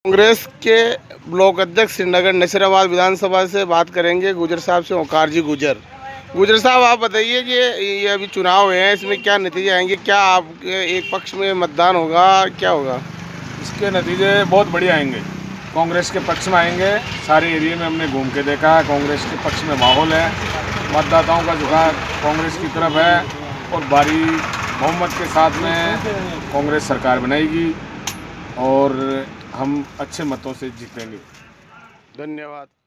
कांग्रेस के ब्लॉक अध्यक्ष श्रीनगर नसीराबाद विधानसभा से बात करेंगे गुजर साहब से। ओंकार जी गुजर साहब, आप बताइए कि ये अभी चुनाव है, इसमें क्या नतीजे आएंगे? क्या आप एक पक्ष में मतदान होगा, क्या होगा? इसके नतीजे बहुत बढ़िया आएंगे, कांग्रेस के पक्ष में आएंगे। सारे एरिया में हमने घूम के देखा, कांग्रेस के पक्ष में माहौल है, मतदाताओं का झुकाव कांग्रेस की तरफ है और भारी बहुमत के साथ में कांग्रेस सरकार बनाएगी और हम अच्छे मतों से जीतेंगे। धन्यवाद।